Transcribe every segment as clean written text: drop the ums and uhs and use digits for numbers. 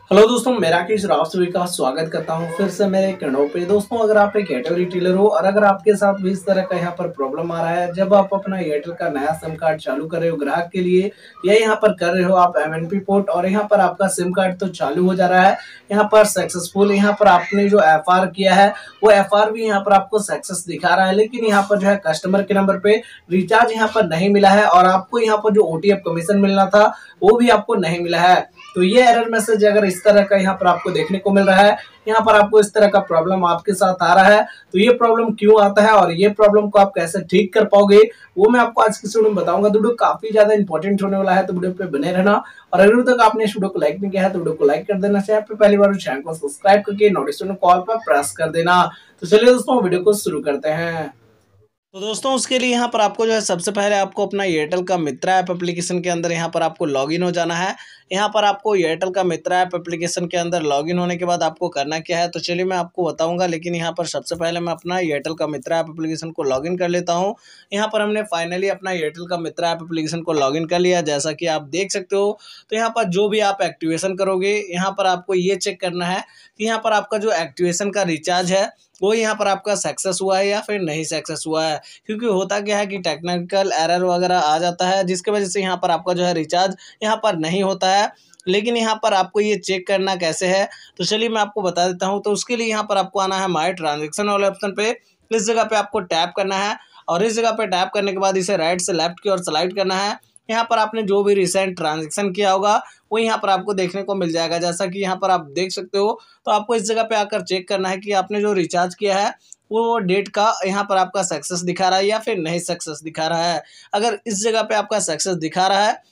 Hello दोस्तों, मेरा किस राव सभी का स्वागत करता हूं फिर से मेरे चैनल पे। दोस्तों, अगर आप एक एयरटेल रिटेलर हो और अगर आपके साथ भी इस तरह का यहाँ पर प्रॉब्लम आ रहा है, जब आप अपना एयरटेल का नया सिम कार्ड चालू कर रहे हो ग्राहक के लिए या यहाँ पर कर रहे हो आप एमएनपी पोर्ट और यहाँ पर आपका सिम कार्ड तो चालू हो जा रहा है, यहाँ पर सक्सेसफुल, यहाँ पर आपने जो एफआर किया है वो एफआर भी यहाँ पर आपको सक्सेस दिखा रहा है, लेकिन यहाँ पर जो है कस्टमर के नंबर पे रिचार्ज यहाँ पर नहीं मिला है और आपको यहाँ पर जो ओटीएफ कमीशन मिलना था वो भी आपको नहीं मिला है। तो ये एरर मैसेज अगर इस तरह का यहाँ पर आपको देखने को मिल रहा है, यहाँ पर आपको इस तरह का प्रॉब्लम आपके साथ आ रहा है, तो ये प्रॉब्लम क्यों आता है और ये प्रॉब्लम को आप कैसे ठीक कर पाओगे वो मैं आपको आज की वीडियो में बताऊंगा। तो वीडियो काफी ज्यादा इंपॉर्टेंट होने वाला है, तो वीडियो पे बने रहना। और अगर अभी तक आपने इस वीडियो को लाइक नहीं किया है तो वीडियो को लाइक कर देना, चैनल पे पहली बार चैनल को सब्सक्राइब करके नोटिफिकेशन कॉल पर प्रेस कर देना। तो चलिए दोस्तों, वीडियो को शुरू करते हैं। तो दोस्तों, उसके लिए यहाँ पर आपको जो है सबसे पहले आपको अपना एयरटेल का मित्रा ऐप एप्लीकेशन के अंदर यहाँ पर आपको लॉगिन हो जाना है। यहाँ पर आपको एयरटेल का मित्रा ऐप एप्लीकेशन के अंदर लॉगिन होने के बाद आपको करना क्या है तो चलिए मैं आपको बताऊंगा, लेकिन यहाँ पर सबसे पहले मैं अपना एयरटेल का मित्रा ऐप एप्लीकेशन को लॉगिन कर लेता हूँ। यहाँ पर हमने फाइनली अपना एयरटेल का मित्रा ऐप एप्लीकेशन को लॉगिन कर लिया, जैसा कि आप देख सकते हो। तो यहाँ पर जो भी आप एक्टिवेशन करोगे, यहाँ पर आपको ये चेक करना है कि यहाँ पर आपका जो एक्टिवेशन का रिचार्ज है वो यहाँ पर आपका सक्सेस हुआ है या फिर नहीं सक्सेस हुआ है। क्योंकि होता क्या है कि टेक्निकल एरर वगैरह आ जाता है, जिसकी वजह से यहाँ पर आपका जो है रिचार्ज यहाँ पर नहीं होता है। लेकिन यहाँ पर आपको ये चेक करना कैसे है तो चलिए मैं आपको बता देता हूँ। तो उसके लिए यहाँ पर आपको आना है माय ट्रांजेक्शन वाले ऑप्शन पे। इस जगह पे आपको टैप करना है और इस जगह पे टैप करने के बाद इसे राइट से लेफ्ट की ओर स्लाइड करना है। यहाँ पर आपने जो भी रिसेंट ट्रांजेक्शन किया होगा वो यहाँ पर आपको देखने को मिल जाएगा, जैसा कि यहाँ पर आप देख सकते हो। तो आपको इस जगह पे आकर चेक करना है कि आपने जो रिचार्ज किया है वो डेट का यहाँ पर आपका सक्सेस दिखा रहा है या फिर नहीं सक्सेस दिखा रहा है। अगर इस जगह पे आपका सक्सेस दिखा रहा है,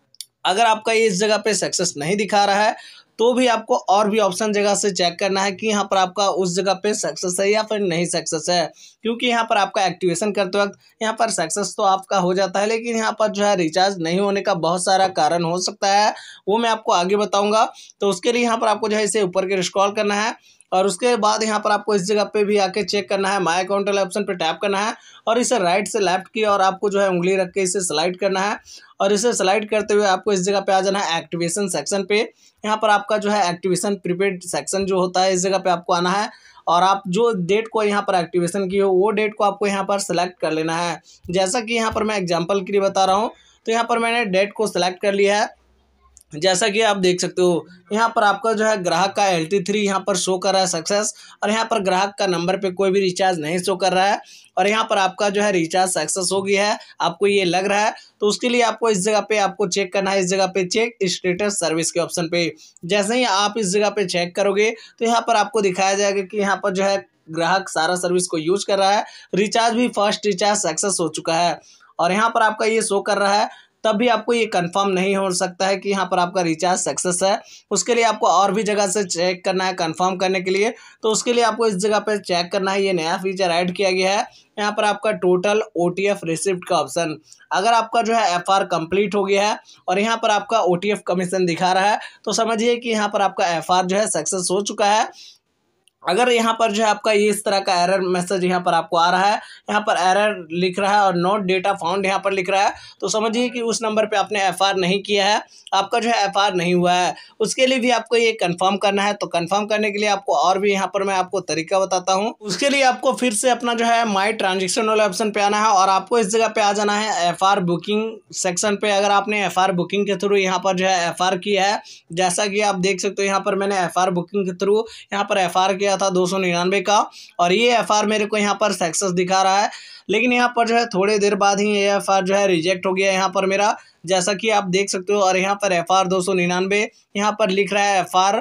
अगर आपका ये इस जगह पे सक्सेस नहीं दिखा रहा है तो भी आपको और भी ऑप्शन जगह से चेक करना है कि यहाँ पर आपका उस जगह पे सक्सेस है या फिर नहीं सक्सेस है। क्योंकि यहाँ पर आपका एक्टिवेशन करते वक्त यहाँ पर सक्सेस तो आपका हो जाता है, लेकिन यहाँ पर जो है रिचार्ज नहीं होने का बहुत सारा कारण हो सकता है, वो मैं आपको आगे बताऊंगा। तो उसके लिए यहाँ पर आपको जो है इसे ऊपर के स्क्रॉल करना है और उसके बाद यहाँ पर आपको इस जगह पे भी आके चेक करना है, माय अकाउंट वाले ऑप्शन पे टैप करना है और इसे राइट से लेफ्ट की और आपको जो है उंगली रख के इसे स्लाइड करना है। और इसे स्लाइड करते हुए आपको इस जगह पे आ जाना है एक्टिवेशन सेक्शन पे। यहाँ पर आपका जो है एक्टिवेशन प्रीपेड सेक्शन जो होता है इस जगह पे आपको आना है और आप जो डेट को यहाँ पर एक्टिवेशन की हो वो डेट को आपको यहाँ पर सेलेक्ट कर लेना है। जैसा कि यहाँ पर मैं एग्जाम्पल के लिए बता रहा हूँ, तो यहाँ पर मैंने डेट को सिलेक्ट कर लिया है। जैसा कि आप देख सकते हो यहाँ पर आपका जो है ग्राहक का LT3 यहाँ पर शो कर रहा है सक्सेस, और यहाँ पर ग्राहक का नंबर पे कोई भी रिचार्ज नहीं शो कर रहा है और यहाँ पर आपका जो है रिचार्ज सक्सेस हो गया है, आपको ये लग रहा है। तो उसके लिए आपको इस जगह पे आपको चेक करना है, इस जगह पे चेक स्टेटस सर्विस के ऑप्शन पे। जैसे ही आप इस जगह पे चेक करोगे तो यहाँ पर आपको दिखाया जाएगा कि यहाँ पर जो है ग्राहक सारा सर्विस को यूज कर रहा है, रिचार्ज भी फर्स्ट रिचार्ज सक्सेस हो चुका है और यहाँ पर आपका ये शो कर रहा है। तब भी आपको ये कंफर्म नहीं हो सकता है कि यहाँ पर आपका रिचार्ज सक्सेस है। उसके लिए आपको और भी जगह से चेक करना है कंफर्म करने के लिए। तो उसके लिए आपको इस जगह पर चेक करना है, ये नया फीचर ऐड किया गया है यहाँ पर आपका टोटल OTF रिसिप्ट का ऑप्शन। अगर आपका जो है FR कंप्लीट हो गया है और यहाँ पर आपका OTF कमीशन दिखा रहा है तो समझिए कि यहाँ पर आपका FR जो है सक्सेस हो चुका है। अगर यहाँ पर जो है आपका ये इस तरह का एरर मैसेज यहाँ पर आपको आ रहा है, यहाँ पर एरर लिख रहा है और नॉट डेटा फाउंड यहाँ पर लिख रहा है, तो समझिए कि उस नंबर पे आपने FR नहीं किया है, आपका जो है FR नहीं हुआ है। उसके लिए भी आपको ये कंफर्म करना है। तो कंफर्म करने के लिए आपको और भी यहाँ पर मैं आपको तरीका बताता हूँ। उसके लिए आपको फिर से अपना जो है माई ट्रांजेक्शन वाले ऑप्शन पे आना है और आपको इस जगह पे आ जाना है FR बुकिंग सेक्शन पे। अगर आपने FR बुकिंग के थ्रू यहाँ पर जो है FR किया है, जैसा कि आप देख सकते हो यहाँ पर मैंने FR बुकिंग के थ्रू यहाँ पर FR किया था 299 का और ये FR मेरे को यहाँ पर सक्सेस दिखा रहा है। लेकिन यहाँ पर जो है थोड़ी देर बाद ही ये FR जो है रिजेक्ट हो गया यहाँ पर मेरा, जैसा कि आप देख सकते हो। और यहाँ पर FR 299 यहाँ पर लिख रहा है FR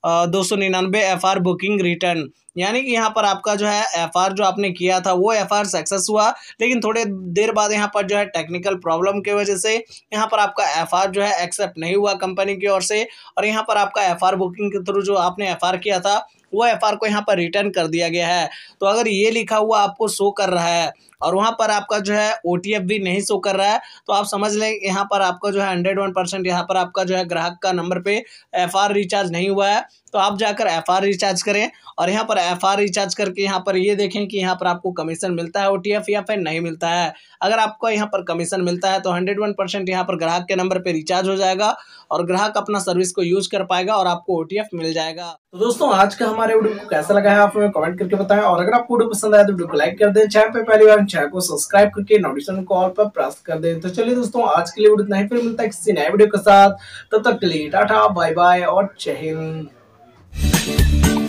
299 FR बुकिंग रिटर्न, यानी कि यहाँ पर आपका जो है FR जो आपने किया था वो FR सक्सेस हुआ, लेकिन थोड़े देर बाद यहाँ पर जो है टेक्निकल प्रॉब्लम की वजह से यहाँ पर आपका FR जो है एक्सेप्ट नहीं हुआ कंपनी की ओर से और यहाँ पर आपका FR बुकिंग के थ्रू जो आपने FR किया था वो FR को यहाँ पर रिटर्न कर दिया गया है। तो अगर ये लिखा हुआ आपको शो कर रहा है और वहाँ पर आपका जो है OTF भी नहीं शो कर रहा है, तो आप समझ लें यहाँ पर आपका जो है 101% यहाँ पर आपका जो है ग्राहक का नंबर पे FR रिचार्ज नहीं हुआ है। तो आप जाकर FR रिचार्ज करें और यहाँ पर FR रिचार्ज करके यहाँ पर ये देखें कि यहाँ पर आपको कमीशन मिलता है OTF या फिर नहीं मिलता है। अगर आपको यहाँ पर कमीशन मिलता है तो 101% यहाँ पर ग्राहक के नंबर पे रिचार्ज हो जाएगा और ग्राहक अपना सर्विस को यूज कर पाएगा और आपको OTF मिल जाएगा। तो दोस्तों आज का हमारे वीडियो को कैसा लगा है आप हमें कमेंट करके बताएं और अगर आपको वीडियो पसंद आया तो वीडियो को लाइक कर दें, चैनल पे पहली बार चैनल को सब्सक्राइब करके नोटिफिकेशन को ऑल पर प्रेस कर दें। तो चलिए दोस्तों आज के लिए वीडियो इतना ही, फिर मिलता है किसी नए वीडियो के साथ, तब तक के लिए टाटा बाय बाय और जय हिंद।